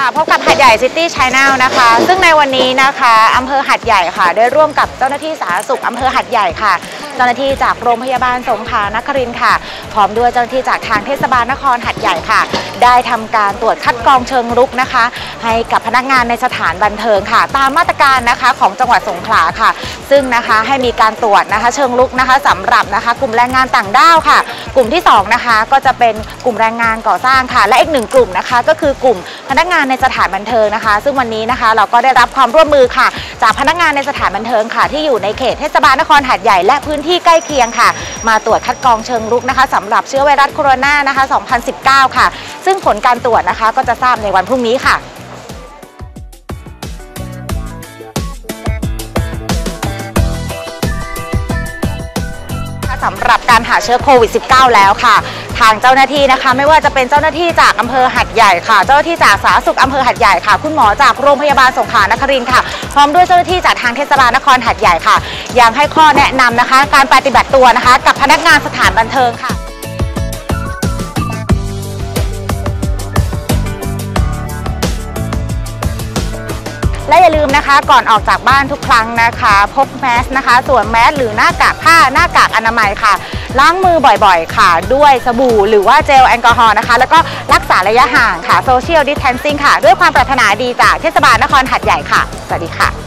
พบกับหาดใหญ่ซิตี้ Channel นะคะซึ่งในวันนี้นะคะอำเภอหาดใหญ่ค่ะได้ร่วมกับเจ้าหน้าที่สาธารณสุขอำเภอหาดใหญ่ค่ะเจ้าหน้าที่จากโรงพยาบาลสงขลานครินทร์ค่ะพร้อมด้วยเจ้าหน้าที่จากทางเทศบาลนครหาดใหญ่ค่ะได้ทำการตรวจคัดกรองเชิงรุกนะคะให้กับพนักงานในสถานบันเทิงค่ะตามมาตรการนะคะของจังหวัดสงขลาค่ะซึ่งนะคะให้มีการตรวจนะคะเชิงรุกนะคะสำหรับนะคะกลุ่มแรงงานต่างด้าวค่ะกลุ่มที่2นะคะก็จะเป็นกลุ่มแรงงานก่อสร้างค่ะและอีก1กลุ่มนะคะก็คือกลุ่มพนักงานในสถานบันเทิงนะคะซึ่งวันนี้นะคะเราก็ได้รับความร่วมมือค่ะจากพนักงานในสถานบันเทิงค่ะที่อยู่ในเขตเทศบาลนครหาดใหญ่และพื้นที่ใกล้เคียงค่ะมาตรวจคัดกรองเชิงรุกนะคะสำหรับเชื้อไวรัสโคโรนานะคะ 2019 ค่ะซึ่งผลการตรวจนะคะก็จะทราบในวันพรุ่งนี้ค่ะสำหรับการหาเชื้อโควิด -19 แล้วค่ะทางเจ้าหน้าที่นะคะไม่ว่าจะเป็นเจ้าหน้าที่จากอำเภอหาดใหญ่ค่ะเจ้าหน้าที่จากสาธารณสุขอำเภอหาดใหญ่ค่ะคุณหมอจากโรงพยาบาลสงขลานครินทร์ค่ะพร้อมด้วยเจ้าหน้าที่จากทางเทศบาลนครหาดใหญ่ค่ะยังให้ข้อแนะนำนะคะการปฏิบัติตัวนะคะกับพนักงานสถานบันเทิงค่ะและอย่าลืมนะคะก่อนออกจากบ้านทุกครั้งนะคะพกแมสนะคะสวมแมสหรือหน้ากากผ้าหน้ากากอนามัยค่ะล้างมือบ่อยๆค่ะด้วยสบู่หรือว่าเจลแอลกอฮอล์นะคะแล้วก็รักษาระยะห่างค่ะ Social Distancing ค่ะด้วยความปรารถนาดีจากเทศบาลนครหาดใหญ่ค่ะสวัสดีค่ะ